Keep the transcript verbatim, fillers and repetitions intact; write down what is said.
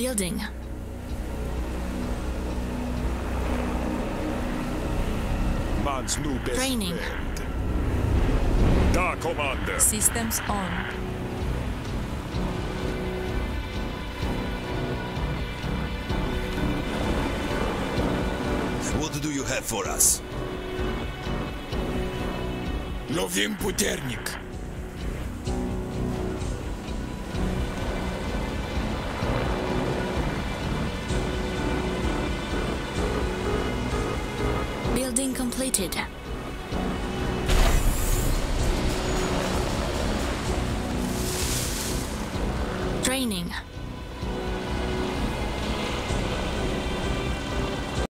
Building. Man's new best Training. friend. Da, Commander. Systems on. What do you have for us? Lovim puternik. Building completed. Training.